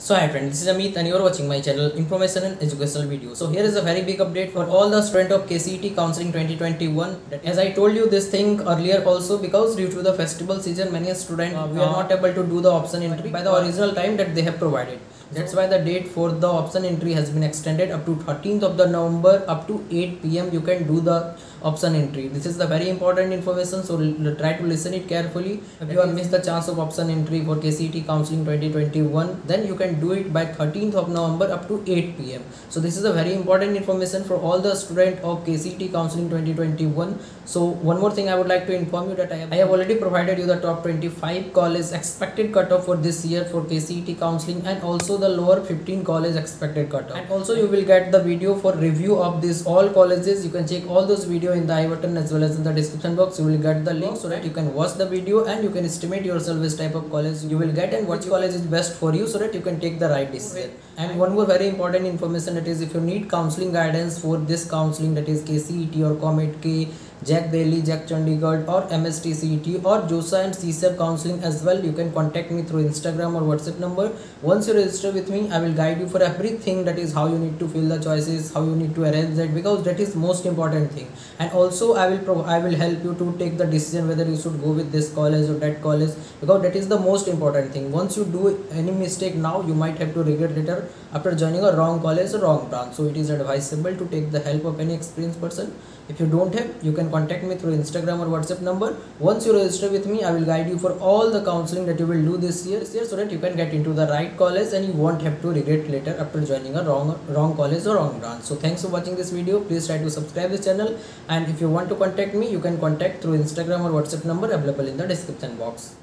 So hi friends, this is Amit and you are watching my channel Information and Educational Video. So here is a very big update for all the students of KCET Counseling 2021. As I told you this thing earlier also, because due to the festival season many students we are not able to do the option entry by the original time that they have provided. That's why the date for the option entry has been extended up to 13th of the November up to 8 PM you can do the option entry. This is the very important information, so try to listen it carefully. If you have missed the chance of option entry for KCET Counseling 2021, then you can do it by 13th of November up to 8 PM. So this is a very important information for all the students of KCET Counseling 2021. So one more thing I would like to inform you that I have already provided you the top 25 college expected cutoff for this year for KCET Counseling, and also the lower 15 college expected cutoff, and also you will get the video for review of these all colleges. You can check all those video in the I button as well as in the description box. You will get the link so that you can watch the video and you can estimate yourself which type of college you will get and which college is best for you, so that you can take the right decision. And one more very important information, that is if you need counseling guidance for this counseling, that is KCET or Comet K, Jack Delhi, Jack Chandigarh or MSTCET or JOSA and CSEP counseling as well, you can contact me through Instagram or WhatsApp number. Once you register with me, I will guide you for everything, that is how you need to fill the choices, how you need to arrange that, because that is most important thing. And also I will help you to take the decision whether you should go with this college or that college, because that is the most important thing. Once you do any mistake now, you might have to regret later after joining a wrong college or wrong branch. So it is advisable to take the help of any experienced person. If you don't have, you can contact me through Instagram or WhatsApp number. Once you register with me, I will guide you for all the counseling that you will do this year, so that you can get into the right college and you won't have to regret later after joining a wrong college or wrong branch. So thanks for watching this video. Please try to subscribe this channel, and if you want to contact me, you can contact through Instagram or WhatsApp number available in the description box.